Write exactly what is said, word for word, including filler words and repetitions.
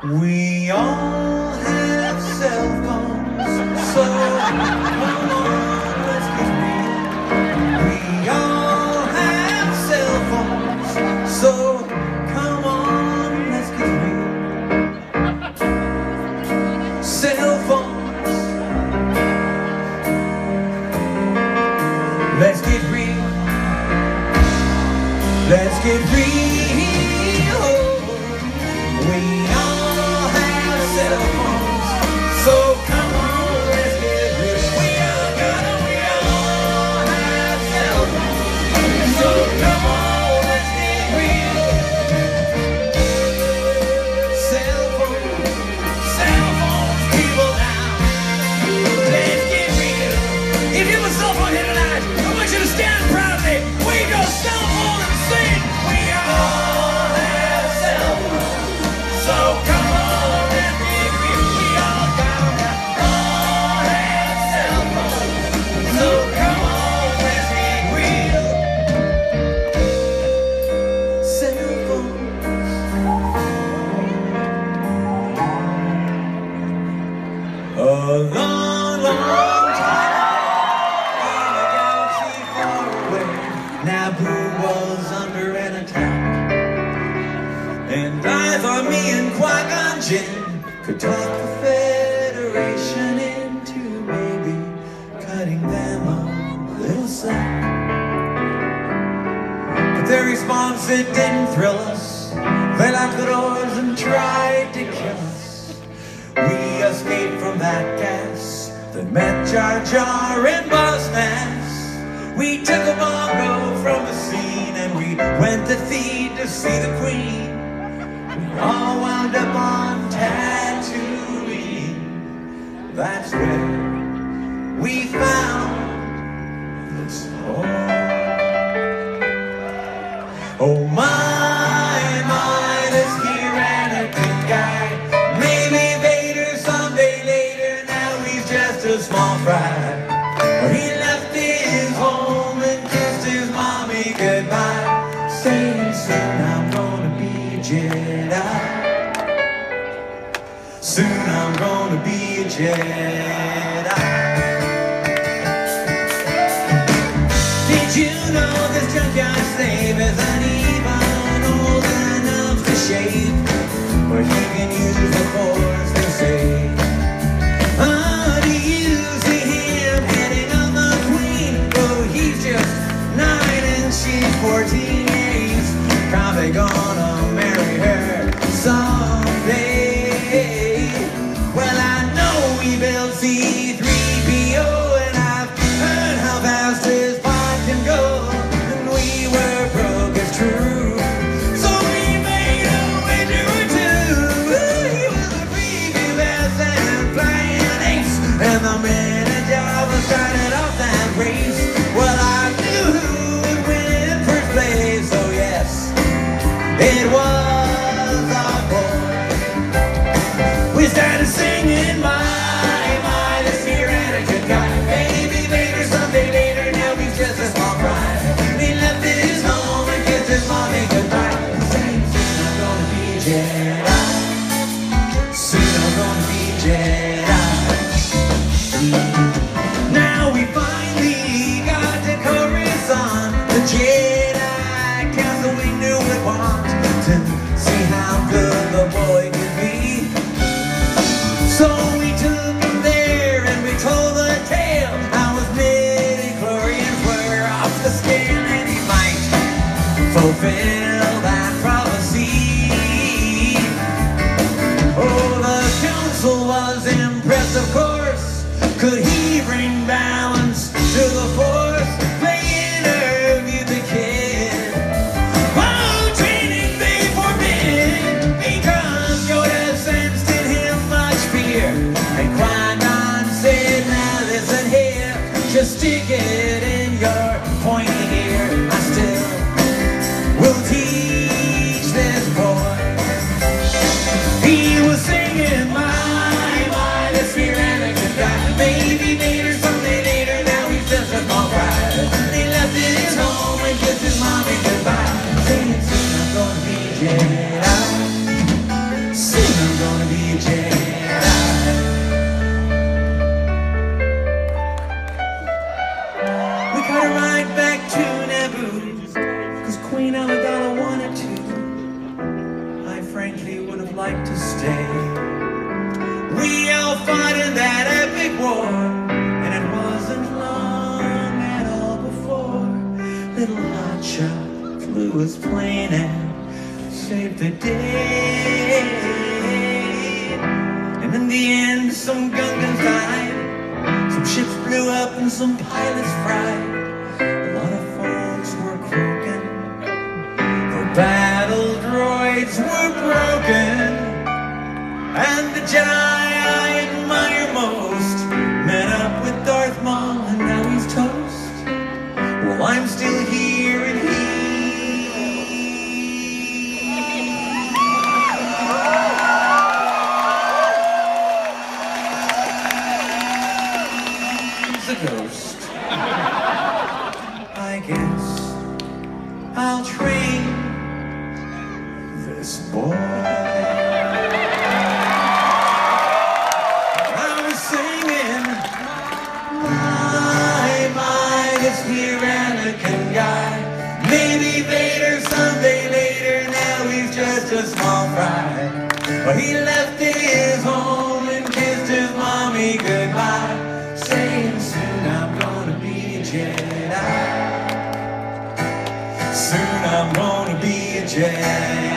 We all have cell phones, so come on, let's get real. We all have cell phones, so come on, let's get real. Cell phones, let's get real. Let's get real. We all have cell phones, so come on, let's get real. We all got them, we all have cell phones, so come on, let's get real. Cell phones, cell phones, people now. Let's get real. If you have a cell phone here tonight, I want you to stand proudly. We go cell phone and sing. We all have cell phones, so come on, let's get real. We all got them, all have cell phones, so come on, let's get real. Cell phones. A long, long time in a galaxy far away, Naboo was under an attack. And I thought me and Qui-Gon Jinn could talk the Federation into maybe cutting them a little slack. But their response, it didn't thrill us. They locked the doors and tried to kill us. We escaped from that gas that met Jar Jar and Boss Nass. We took a bongo from the scene and we went to Theed to see the Queen. We all wound up on Tatooine. That's where we found this home. Oh my, my, this here Anakin guy. Maybe Vader someday later. Now he's just a small fry. Or he left his home and kissed his mommy goodbye, saying soon I'm gonna be a Jedi. Soon I'm gonna be a Jedi. Did you know this junkyard slave isn't even old enough to shave? But he can use the force to save. Oh, do you see him hitting on the Queen? Oh, he's just nine and she's fourteen. Yeah, he's probably gonna marry her someday. Well, I know he built C three P O, and I've heard how fast his pod can go. And we were broke, it's true. So we made a wager or two. He was a preview best and flying ace, and the minute Java started off that race, well, I knew who would win first place. So yes, it was our boy. We started singing, my, my, this here Anakin guy. Baby Vader someday later, now he's just a small fry. He left his home and kissed his mommy goodbye, saying soon I'm gonna be a Jedi. Soon I'm gonna be a Jedi. Now we finally got to Coruscant, the Jedi Council we knew would want to see how good the boy could be. So we took him there and we told the tale how his midi-chlorians were off the scale, and he might fulfill that prophecy. Oh, the council was impressed, of course. Could he bring balance to the force? They interviewed the kid. Oh, training they forbid, because Yoda sensed in him much fear. And Qui-Gon said, now listen here, just stick it in your pointy ear. I still will teach this boy. He was singing, my, my, this here Anakin guy. Baby Vader someday later, like to stay. We all fought in that epic war, and it wasn't long at all before little hotshot flew his plane and saved the day. And in the end, some Gungans died, some ships blew up, and some pilots fried. A lot of folks were croaking, the battle droids were broken, and the Jedi I admire most met up with Darth Maul, and now he's toast. Well, I'm still here, and he's a ghost. I guess I'll train this boy. Here, Anakin guy. Maybe Vader someday later. Now he's just a small fry. But he left his home and kissed his mommy goodbye, saying soon I'm gonna be a Jedi. Soon I'm gonna be a Jedi.